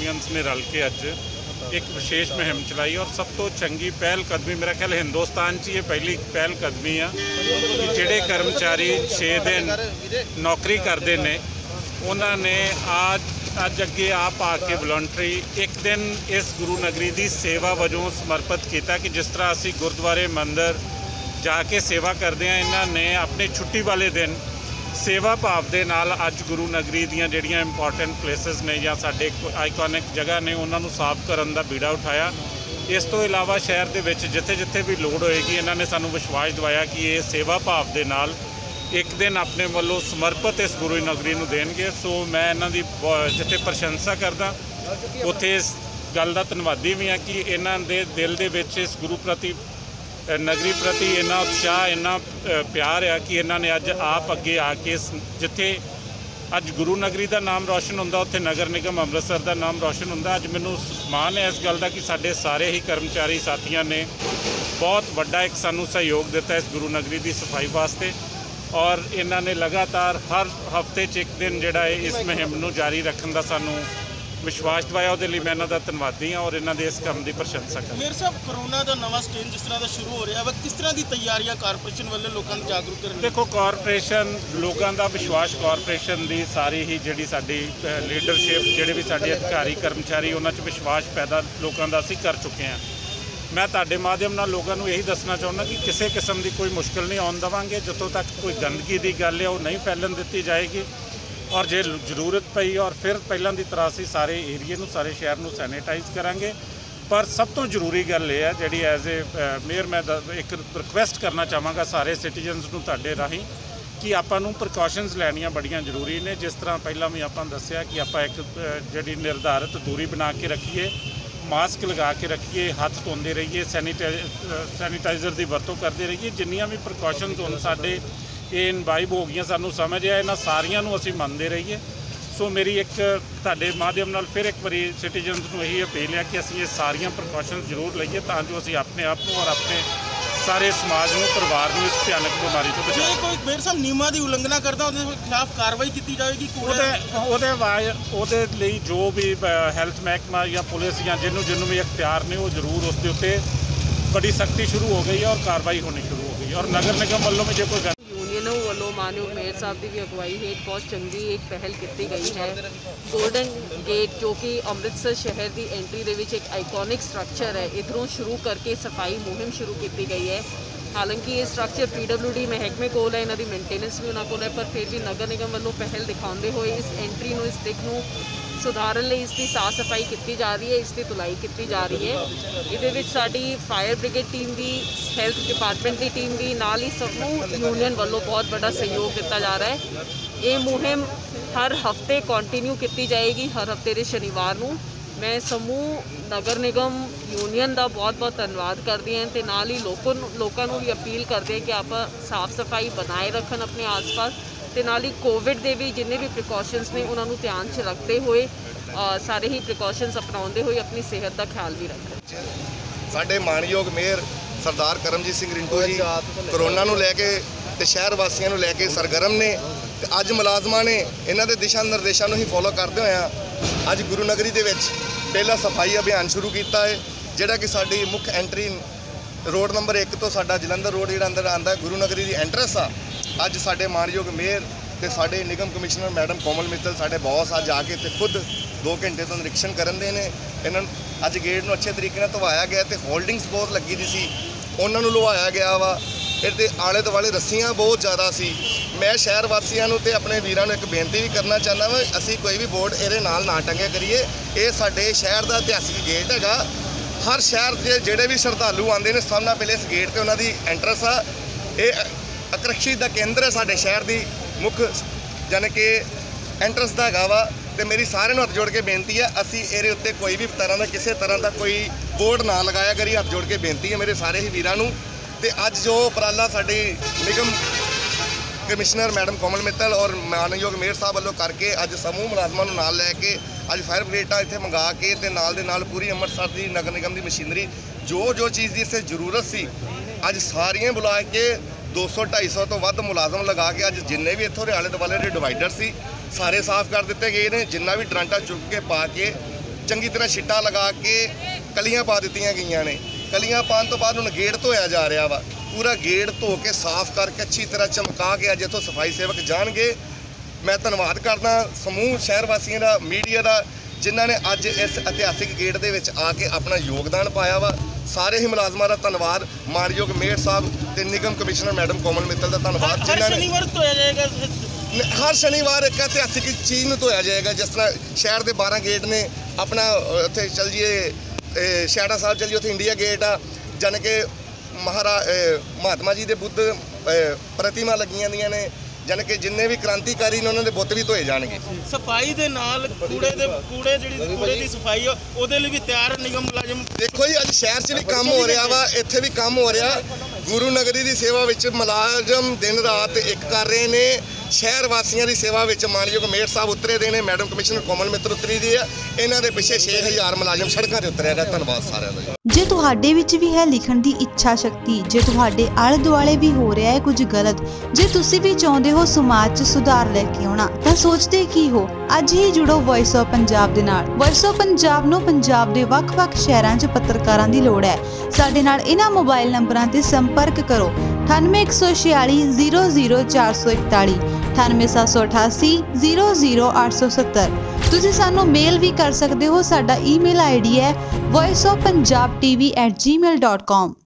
Unions ने रल के अज एक विशेष मुहिम चलाई और सब तो चंगी पहल कदमी मेरा ख्याल हिंदुस्तान च ये पहली पहल कदमी आ कि जिहड़े कर्मचारी 6 दिन नौकरी करते हैं उन्होंने अज अगे आप आके वॉलंटरी एक दिन इस गुरु नगरी की सेवा वजों समर्पित किया कि जिस तरह असी गुरुद्वारे मंदिर जाके सेवा करते हैं, इन्होंने अपने छुट्टी वाले दिन सेवा भाव के नाल अज गुरु नगरी दियां जिहड़ियां इंपॉर्टेंट प्लेसिस ने या साडे आइकॉनिक जगह ने उन्होंने साफ करने का बीड़ा उठाया। इस तो इलावा शहर के विच जिथे जिथे भी लोड़ होएगी इन्होंने सानू विश्वास दिवाया कि ये सेवा भाव के नाल एक दिन अपने वालों समर्पित इस गुरु नगरी नूं देणगे। सो मैं इन्हां दी जिथे प्रशंसा करदा उत्थे इस गल दा धन्नवादी भी हाँ कि इन्हां दे दिल दे विच इस गुरु प्रति नगरी प्रति इन्ना उत्साह इन्ना प्यार है कि इन्होंने अज आप अगे आके जिथे अज गुरु नगरी का नाम रोशन होंदा उत्थे नगर निगम अमृतसर का नाम रोशन होंदा। अज मैनूं मान है इस गल का कि साडे सारे ही कर्मचारी साथियों ने बहुत वड्डा एक सानू सहयोग दिता इस गुरु नगरी की सफाई वास्ते और इन्होंने लगातार हर हफ्ते च एक दिन जिहड़ा इस मुहिम नूं जारी रखने का सानू विश्वास दिवाया। उहदे लई मैं इन्हां दा धन्नवादी हाँ और इन्हां दे इस काम की प्रशंसा करदा। मेयर साहब कोरोना का नवा स्ट्रेन जिस तरह का शुरू हो रहा है किस तरह की तैयारियां कारपोरेशन वाले लोगों को जागरूक करने? देखो कारपोरेशन लोगों का विश्वास कारपोरेशन की सारी ही जी साडी लीडरशिप जिहड़े भी साडे अधिकारी कर्मचारी उन्हां च विश्वास पैदा लोगों का असीं कर चुके हैं। मैं तुहाडे माध्यम नाल लोगों को यही दसना चाहुंदा कि किसी किस्म की कोई मुश्किल नहीं आउण देवांगे। जदों तक कोई गंदगी की गल है वो नहीं फैलन दी जाएगी और जे जरूरत पई और फिर पहलां दी तरह असीं सारे एरिए नूं सारे शहर नूं सैनिटाइज करांगे। पर सब तो जरूरी गल ये है जिहड़ी एज ए मेयर मैं एक रिक्वेस्ट करना चाहांगा सारे सिटीजनस नूं तुहाडे राहीं कि आपां नूं प्रिकॉशनस लैनियां बड़ियां जरूरी ने। जिस तरह पहलां भी आपां दस्सिया कि आपां एक जिहड़ी निर्धारित दूरी बना के रखीए, मास्क लगा के रखिए, हाथ धोंदे रहिए, सैनिटाइजर की वरतों करते रहिए। जिन्नियां भी प्रिकॉशनस हुण साडे ये इनवाइब हो गई सानू समझ है इन्हां सारियां नूं असीं मनदे रहिए। सो मेरी एक तुहाडे माध्यम नाल फिर एक बारी सिटीजनस नूं यही अपील है कि असीं ये सारियां प्रिकॉशनस जरूर लईए तां जो असीं अपने आप नूं और अपने सारे समाज नूं परिवार नूं इस भयानक बीमारी तो बचाईए। कोई मेयर साहब नियमां दी उलंघना करदा उहदे खिलाफ कार्रवाई की जाएगी? ਉਹਦੇ ਲਈ जो भी हैल्थ महकमा या पुलिस या जिन्होंने भी इख्तियार ने वो जरूर उसके उत्ते बड़ी सख्ती शुरू हो गई है और कार्रवाई होनी शुरू हो गई है। और नगर निगम वालों में जो कोई यूनियन वालों मानयोग मेयर साहब की भी अगवाई है एक बहुत चंगी एक पहल की गई है। गोल्डन गेट जो कि अमृतसर शहर की एंट्री दे विच एक आइकॉनिक स्ट्रक्चर है, इधरों शुरू करके सफाई मुहिम शुरू की गई है। हालांकि ये स्ट्रक्चर PWD महकमे को है, इन्हों की मेनटेनेंस भी उन्होंने को है, पर फिर भी नगर निगम वालों पहल दिखाते हुए इस एंट्री इस दिख नूं सुधारन लई इसकी साफ सफाई की जा रही है, इसकी धुलाई की जा रही है। ये साड़ी फायर ब्रिगेड टीम भी, हैल्थ डिपार्टमेंट की टीम भी, नाल ही सबनों यूनियन वालों बहुत बड़ा सहयोग दिता जा रहा है। ये मुहिम हर हफ्ते कंटिन्यू की जाएगी, हर हफ्ते के शनिवार नूं। मैं समूह नगर निगम यूनियन का बहुत बहुत धन्यवाद करती हैं तो नाल ही लोगों भी अपील करते हैं कि आप साफ सफाई बनाए रखन अपने आस पास तो नाल ही कोविड के भी जिन्हें भी प्रिकॉशनस ने उन्होंने ध्यान च रखते हुए सारे ही प्रिकॉशनस अपनाते हुए अपनी सेहत का ख्याल भी रखें। साडे मानयोग मेयर सरदार करमजीत सिंह रिंटू जी कोरोना नूं लैके ते शहर वासियों नूं लैके सरगर्म ने ते अज मुलाजमां ने इन्हां दे दिशा निर्देशों नूं ही फॉलो करदे होए अज गुरु नगरी दे विच पहला सफाई अभियान शुरू किया है जिहड़ा कि साडी मुख्य एंट्री रोड नंबर 1 तो साडा जलंधर रोड जिहड़ा अंदर आंदा गुरु नगरी की एंट्रेंस आ। अज साडे मानयोग मेयर ते साडे निगम कमिश्नर मैडम कोमल मित्तल साडे बॉस अज आके ते खुद 2 घंटे तो निरीक्षण करन दे ने। इन्हां अज गेट नूं अच्छे तरीके नाल धवाया गया ते होल्डिंग्स बहुत लगी दी सी उन्हां नूं लुहाया गया वा। इहदे आले दुआले रस्सियां बहुत ज़्यादा सी। मैं शहर वासियों नूं ते अपने वीरां नूं एक बेनती भी करना चाहना वा असीं कोई भी बोर्ड इहदे नाल ना टंगिया करिए। ये साडे शहर का इतिहासिक गेट हैगा। हर शहर के जिहड़े भी श्रद्धालु आते हैं सब नाल पहले इस गेट ते उन्हां दी एंट्रेंस आ। ये आकर्षित का केंद्र है साडे शहर की मुख्य जाने कि एंट्रेंस का हैगा वा। तो मेरी सारे हथ जोड़ के बेनती है असी ये उत्ते कोई भी तरह का किसी तरह का कोई बोर्ड ना लगाया करिए। हथ जोड़ के बेनती है मेरे सारे ही वीरां नूं। ते अज जो उपराला साडी निगम कमिश्नर मैडम कोमल मित्तल और मानयोग मेयर साहब वालों करके अज समूह मुलाजमान नूं नाल लैके अज फायर ब्रिगेडां इत्थे मंगा के ते नाल दे नाल पूरी अमृतसर की नगर निगम की मशीनरी जो चीज़ की इसे जरूरत सी अज सारियां बुला के 200-250 तो वध मुलाजम लगा के अज जिन्ने भी इत्थों आले दुआले के डिवाइडर सी सारे साफ कर दिते गए हैं। जिन्ना भी डरंटा चुक के पा के ਚੰਗੀ ਤਰ੍ਹਾਂ ਛਿੱਟਾ ਲਗਾ ਕੇ ਕਲੀਆਂ ਪਾ ਦਿੱਤੀਆਂ ਗਈਆਂ ਨੇ। ਕਲੀਆਂ ਪਾਉਣ ਤੋਂ ਬਾਅਦ ਹੁਣ ਗੇਟ ਧੋਇਆ ਜਾ ਰਿਹਾ ਵਾ। ਪੂਰਾ ਗੇਟ ਧੋ ਕੇ ਸਾਫ਼ ਕਰਕੇ ਅੱਛੀ ਤਰ੍ਹਾਂ ਚਮਕਾ ਕੇ ਅੱਜ ਇੱਥੋਂ ਸਫਾਈ ਸੇਵਕ ਜਾਣਗੇ। ਮੈਂ ਧੰਨਵਾਦ ਕਰਦਾ ਸਮੂਹ ਸ਼ਹਿਰ ਵਾਸੀਆਂ ਦਾ, ਮੀਡੀਆ ਦਾ, ਜਿਨ੍ਹਾਂ ਨੇ ਅੱਜ ਇਸ ਇਤਿਹਾਸਿਕ ਗੇਟ ਦੇ ਵਿੱਚ ਆ ਕੇ ਆਪਣਾ ਯੋਗਦਾਨ ਪਾਇਆ ਵਾ। ਸਾਰੇ ਹੀ ਮੁਲਾਜ਼ਮਾਂ ਦਾ ਧੰਨਵਾਦ, ਮਾਨਯੋਗ ਮੇਅਰ ਸਾਹਿਬ ਤੇ ਨਿਗਮ ਕਮਿਸ਼ਨਰ ਮੈਡਮ ਕੋਮਲ ਮਿੱਤਲ ਦਾ ਧੰਨਵਾਦ, ਜਿਨ੍ਹਾਂ ਨੇ ਸ਼ਨੀਵਾਰ ਧੋਇਆ ਜਾਏਗਾ। ਹਰ ਸ਼ਨੀਵਾਰ ਇੱਕ ਇਤਿਹਾਸਿਕ ਚੀਜ਼ ਨੂੰ ਧੋਇਆ ਜਾਏਗਾ। ਜਿਸ ਤਰ੍ਹਾਂ ਸ਼ਹਿਰ ਦੇ 12 ਗੇਟ ਨੇ, ਆਪਣਾ ਉੱਥੇ ਚੱਲ ਜੀਏ ਸ਼ਹਿੜਾ ਸਾਹਿਬ ਚੱਲ ਜੀਏ, ਉੱਥੇ ਇੰਡੀਆ ਗੇਟ ਆ, ਜਾਣੀ ਕਿ ਮਹਾਤਮਾ ਜੀ ਦੇ ਬੁੱਧ ਪ੍ਰਤਿਮਾ ਲੱਗੀਆਂ ਦੀਆਂ ਨੇ, ਜਾਣੀ ਕਿ ਜਿੰਨੇ ਵੀ ਕ੍ਰਾਂਤੀਕਾਰੀ ਨੇ ਉਹਨਾਂ ਦੇ ਬੁੱਤ ਵੀ ਧੋਏ ਜਾਣਗੇ। ਸਫਾਈ ਦੇ ਨਾਲ ਕੂੜੇ ਦੀ ਸਫਾਈ ਉਹਦੇ ਲਈ ਵੀ ਤਿਆਰ ਨਿਗਮ ਮੁਲਾਜ਼ਮ। ਦੇਖੋ ਜੀ, ਅੱਜ ਸ਼ਹਿਰ 'ਚ ਵੀ ਕੰਮ ਹੋ ਰਿਹਾ ਵਾ, ਇੱਥੇ ਵੀ ਕੰਮ ਹੋ ਰਿਹਾ। ਗੁਰੂ ਨਗਰੀ ਦੀ ਸੇਵਾ ਵਿੱਚ ਮੁਲਾਜ਼ਮ ਦਿਨ ਰਾਤ ਇੱਕ ਕਰ ਰਹੇ ਨੇ। ਸ਼ਹਿਰ ਵਾਸੀਆਂ ਦੀ ਸੇਵਾ ਵਿੱਚ ਮਾਨਯੋਗ ਮੇਅਰ ਸਾਹਿਬ ਉਤਰੇ ਦੇ ਨੇ, ਮੈਡਮ ਕਮਿਸ਼ਨਰ ਕੋਮਲ ਮਿੱਤਲ ਉਤਰੀ ਦੀ ਆ। ਇਹਨਾਂ ਦੇ ਪਿੱਛੇ 6000 ਮੁਲਾਜ਼ਮ ਸੜਕਾਂ 'ਤੇ ਉਤਰਿਆ ਹੈ। ਧੰਨਵਾਦ ਸਾਰਿਆਂ ਦਾ। ਜੇ ਤੁਹਾਡੇ ਵਿੱਚ ਵੀ ਹੈ ਲਿਖਣ ਦੀ ਇੱਛਾ ਸ਼ਕਤੀ, ਜੇ ਤੁਹਾਡੇ ਆਲੇ ਦੁਆਲੇ ਵੀ ਹੋ ਰਿਹਾ ਹੈ ਕੁਝ ਗਲਤ, ਜੇ ਤੁਸੀਂ ਵੀ ਚਾਹੁੰਦੇ ਹੋ ਸਮਾਜ 'ਚ ਸੁਧਾਰ ਲੈ ਕੇ ਆਉਣਾ, ਤਾਂ ਸੋਚਦੇ ਕੀ ਹੋ? ਅੱਜ ਹੀ ਜੁੜੋ ਵੌਇਸ ਆਫ ਪੰਜਾਬ ਦੇ ਨਾਲ। ਵੌਇਸ ਆਫ ਪੰਜਾਬ ਨੂੰ ਪੰਜਾਬ ਦੇ ਵੱਖ-ਵੱਖ ਸ਼ਹਿਰਾਂ 'ਚ ਪੱਤਰਕਾਰਾਂ ਦੀ ਲੋੜ ਹੈ। ਸਾਡੇ ਨਾਲ ਇਹਨਾਂ ਮੋਬਾਈਲ ਨੰਬਰਾਂ ਤੇ ਸੰਪਰਕ ਕਰੋ 9814600441, 987788 00870। ਤੁਸੀਂ ਸਾਨੂੰ ਮੇਲ ਵੀ ਕਰ ਸਕਦੇ ਹੋ। ਸਾਡਾ ਈਮੇਲ ਆਈਡੀ ਹੈ voiceofpunjabtv@gmail.com।